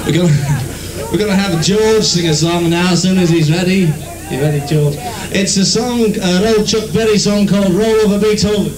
We're gonna have George sing a song now as soon as he's ready. You ready, George? It's a song, an old Chuck Berry song called Roll Over Beethoven.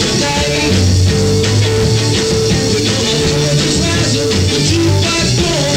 Jukebox boy.